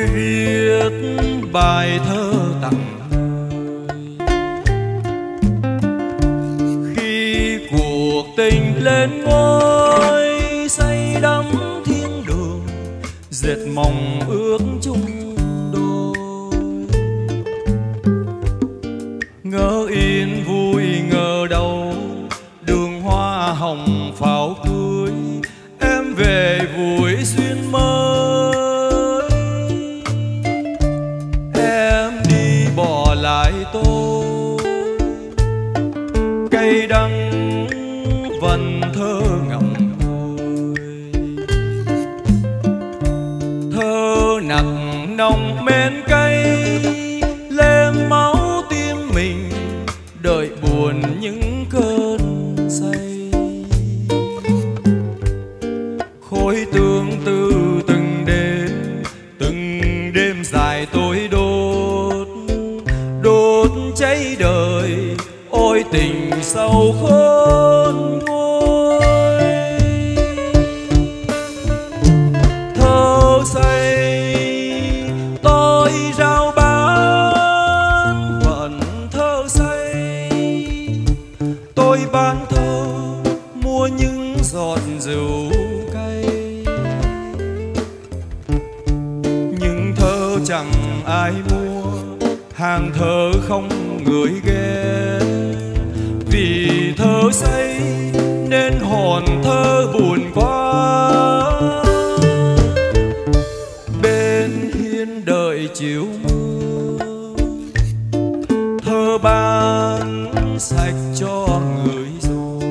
viết bài thơ tặng khi cuộc tình lên ngôi, say đắm thiên đường dệt mộng ước chung đôi. Ngỡ yên vui ngờ đâu, đường hoa hồng pháo cưới, em về vui duyên mới. Em đi bỏ lại tôi, cay đắng vần thơ ngậm ngùi. Thơ nặng nồng men cay, lem máu tim mình đợi buồn những cơn say. Khối tương tư từng đêm dài tôi đốt cháy đời. Ôi tình sâu khôn nguôi, thơ say tôi rao bán vẫn thơ say. Tôi bán thơ mua những giọt rượu cay, nhưng thơ chẳng ai mua, hàng thơ không người ghé. Vì thơ say nên hồn thơ buồn quá, bên hiên đợi chiều mưa. Thơ bán sạch cho người rồi,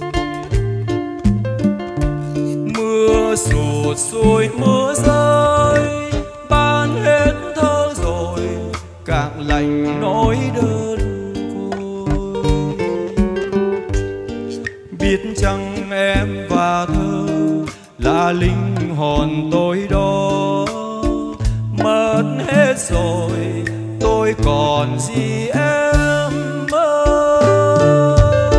mưa sụt sùi mưa rơi, bán hết thơ rồi càng lạnh nỗi đơn côi. Biết chăng em và thơ là linh hồn tôi đó, mất hết rồi tôi còn gì em ơi.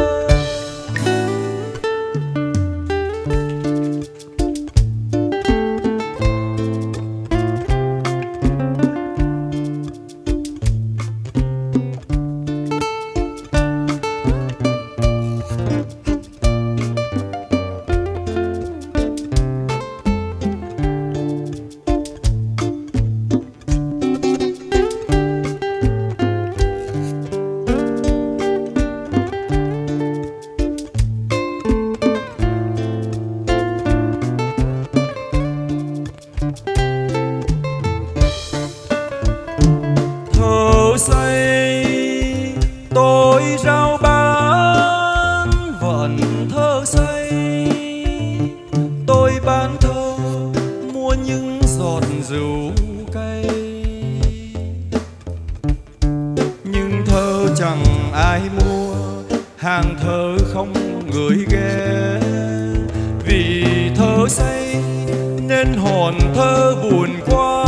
Say tôi rao bán vẫn thơ say. Tôi bán thơ mua những giọt rượu cay, nhưng thơ chẳng ai mua, hàng thơ không người ghé. Vì thơ say nên hồn thơ buồn quá,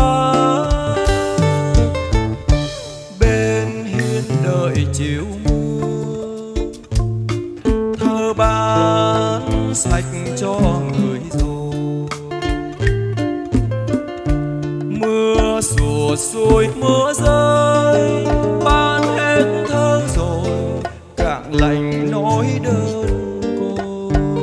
đợi chiều mưa. Thơ bán sạch cho người rồi, mưa sụt sùi mưa rơi, bán hết thơ rồi càng lạnh nỗi đơn côi.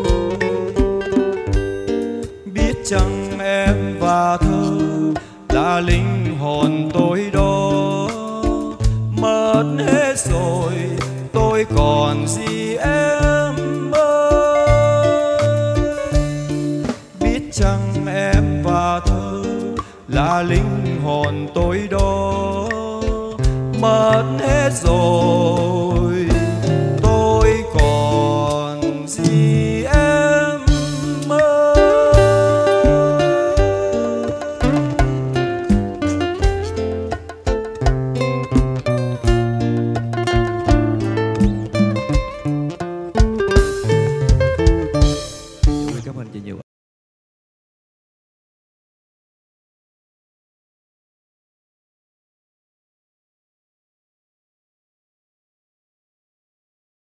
Biết chăng em và thơ là linh hồn tôi đó, mất hết rồi tôi còn gì em ơi. Biết chăng em và thơ là linh hồn tôi đó, mất hết rồi